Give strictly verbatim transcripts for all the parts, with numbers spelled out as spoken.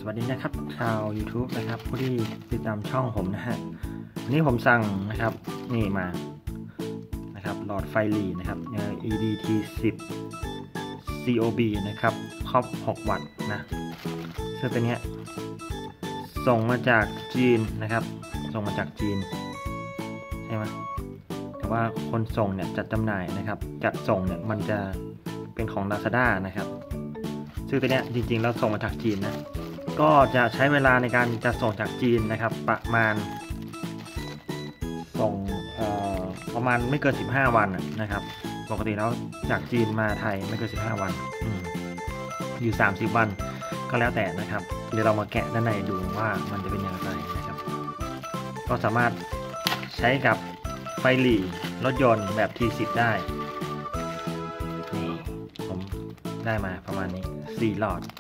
สวัสดีนะครับชาว YouTube นะครับผู้ที่ติดตามช่องผมนะฮะวันนี้ผมสั่งนะครับนี่มานะครับหลอดไฟหลีนะครับ อี ดี ที สิบ ซี โอ บี นะครับครอบหกวัตต์นะซึ่งตัวนี้ส่งมาจากจีนนะครับส่งมาจากจีนใช่ไหมแต่ว่าคนส่งเนี่ยจัดจำหน่ายนะครับจัดส่งเนี่ยมันจะเป็นของ Lazada นะครับซึ่งตัวนี้จริงๆแล้วส่งมาจากจีนนะก็จะใช้เวลาในการจะส่งจากจีนนะครับประมาณส่งประมาณไม่เกินสิบห้าวันนะครับปกติแล้วจากจีนมาไทยไม่เกินสิบห้าวันออยู่สามสิบวันก็แล้วแต่นะครับเดี๋ยวเรามาแกะด้านในดูว่ามันจะเป็นอย่างไรนะครับก็สามารถใช้กับไฟหลีรถยนต์แบบ ที สิบ ได้นี่ผมได้มาประมาณนี้สี่หลอด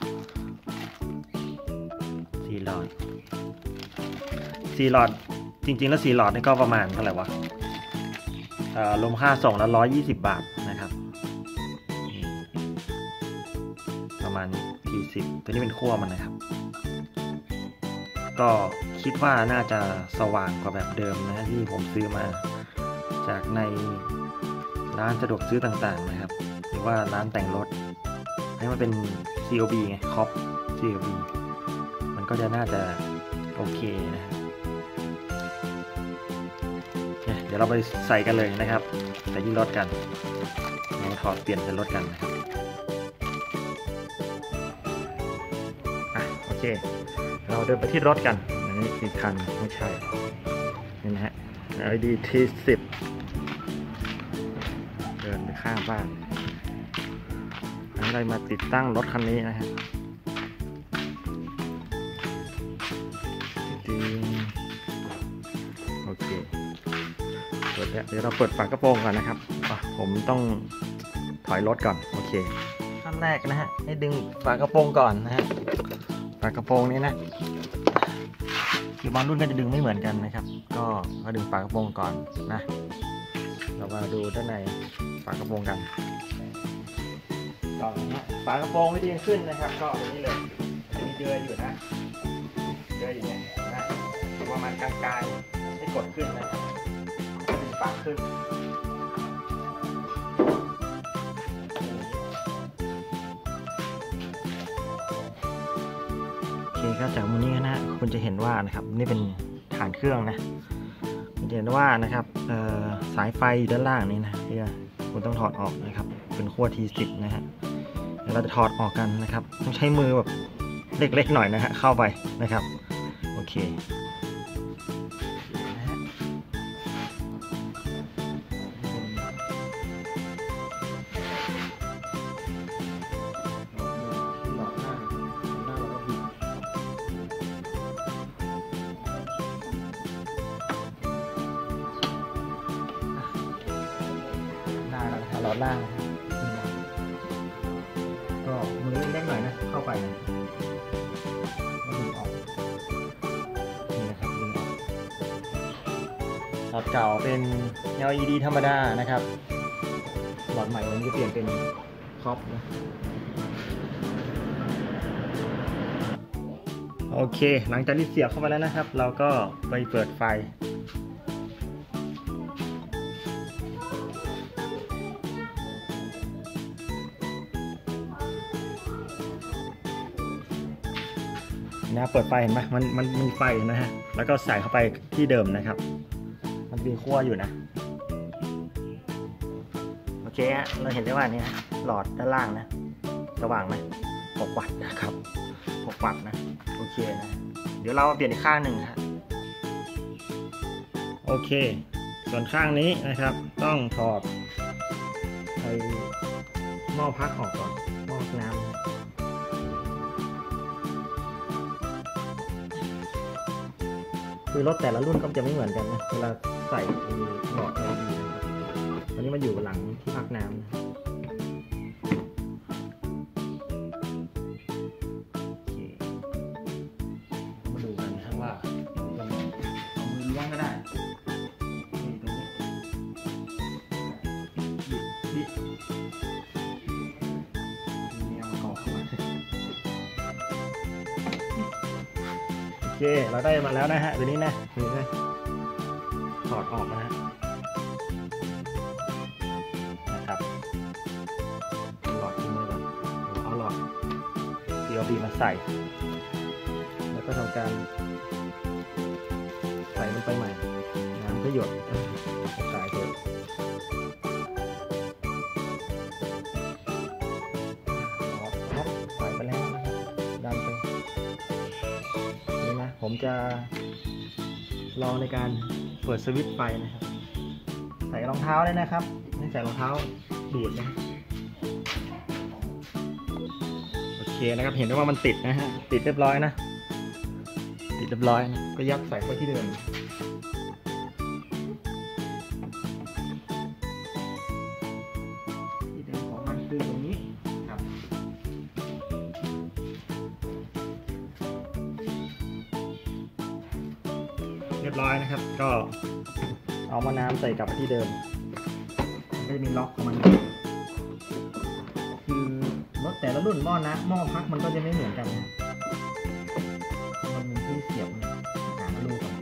สี่หลอดสี่หลอดจริงๆแล้วสี่หลอดนี่ก็ประมาณเท่าไหร่วะรวมค่าส่งแล้วร้อยยี่สิบบาทนะครับประมาณ ที สิบ ตัวนี้เป็นขั้วมันนะครับก็คิดว่าน่าจะสว่างกว่าแบบเดิมนะที่ผมซื้อมาจากในร้านสะดวกซื้อต่างๆนะครับหรือว่าร้านแต่งรถให้มันเป็น ซี โอ บี ไงคอป ซี โอ บี มันก็จะน่าจะโอเคนะเดี๋ยวเราไปใส่กันเลยนะครับใส่ที่รถกันเราถอดเปลี่ยนเป็นรถกันนะครับอ่ะโอเคเราเดินไปที่รถกันอันนี้อีกคันไม่ใช่นี่นะฮะ อี ดี ที สิบ เดินไปข้างบ้านเรามาติดตั้งรถคันนี้นะฮะโอเคเปิดแล้วเดี๋ยวเราเปิดฝากระโปรงก่อนนะครับผมต้องถอยรถก่อนโอเคขั้นแรกนะฮะให้ดึงฝากระโปรงก่อนนะฮะฝากระโปรงนี้นะคือบางรุ่นก็จะดึงไม่เหมือนกันนะครับก็มาดึงฝากระโปรงก่อนนะเรามาดูด้านในฝากระโปรงกันก่อนนะฝากระโปรงวิธีขึ้นนะครับก็แบบนี้เลยมีเดือยอยู่นะเดือยอยู่เนี่ยนะประมาณกลางๆให้กดขึ้นนะครับดึงฝาขึ้นโอเคครับจากมุมนี้นะคุณจะเห็นว่านะครับนี่เป็นฐานเครื่องนะคุณจะเห็นว่านะครับสายไฟด้านล่างนี้นะที่คุณต้องถอดออกนะครับเป็นขั้ว ที สิบ นะฮะเดี๋ยวเราจะถอดออกกันนะครับต้องใช้มือแบบเล็กๆหน่อยนะฮะเข้าไปนะครับโอเคหลอดล่างก็มือเล็กๆหน่อยนะเข้าไปดึงออกนี่นะครับดึงออกหลอดเก่าเป็น แอล อี ดี ธรรมดานะครับหลอดใหม่วันนี้จะเปลี่ยนเป็นครอปนะโอเคหลังจากที่เสียบเข้าไปแล้วนะครับเราก็ไปเปิดไฟนะเปิดไฟเห็นไหมมันมันมีไฟนะฮะแล้วก็ใส่เข้าไปที่เดิมนะครับมันมีขั้วอยู่นะโอเคฮะเราเห็นได้ว่านี่หลอดด้านล่างนะสว่างไหมหกวัตต์นะครับหกวัตต์นะโอเคนะเดี๋ยวเราเปลี่ยนอีกข้างหนึ่งฮะโอเคส่วนข้างนี้นะครับต้องถอดไอ้หม้อพักออกก่อนหม้อน้ำคือรถแต่ละรุ่นก็จะไม่เหมือนกันนะเวลาใส่หลอด แอล อี ดี นะครับตอนนี้มันอยู่หลังที่พักน้ำนะโอเคมาดูกันนะครับว่าเราเอามือล้วงก็ได้นี่ตรงนี้บิดนี่เอามาเกาะเข้ามาเราได้มาแล้วนะฮะตัวนี้นะนี่นะถอดออกนะฮะนะครับหลอดที่มือก่อนเอาหลอด ซี แอล บี มาใส่แล้วก็ทำการใส่ลงไปใหม่น้ำก็หยดสายเถอะใส่ไปแล้วนะครับดันไปนี่นะผมจะลองในการเปิดสวิตช์ไฟนะครับใส่รองเท้าเลยนะครับไม่ใส่รองเท้าบูดนะโอเคนะครับเห็นได้ว่ามันติดนะฮะติดเรียบร้อยนะติดเรียบร้อยนะก็ยัดใส่ไว้ที่เดิมที่เดิมของมันคือตรงนี้ครับเรียบร้อยนะครับก็เอาหม้อน้ำใส่กลับที่เดิมมันก็จะมีล็อกของมันคือรถแต่ละรุ่นหม้อนะหม้อพักมันก็จะไม่เหมือนกันนะมันมีที่เสียบหาลูกก่อน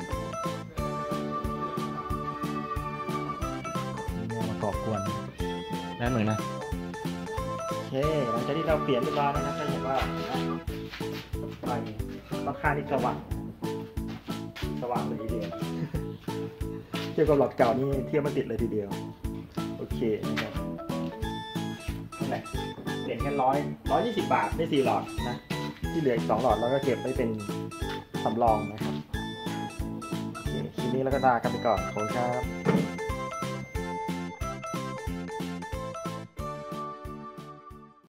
นี่มากอบกวนนั่นเหมือนนะโอเคหลังจากที่เราเปลี่ยนเรียบร้อยแล้วนะก็เห็นว่าไฟค่อนข้างที่สว่างสว่างเลยทีเดียวเทียบกับหลอดเก่านี่เทียบมาติดเลยทีเดียวโอเคนะครับนี่แหละเปลี่ยนแค่ร้อยร้อยยี่สิบบาทได้สี่หลอดนะที่เหลืออีกสองหลอดแล้วก็เก็บไว้เป็นสำรองนะครับโอเคทีนี้เราก็ลากันไปก่อนขอบคุณครับ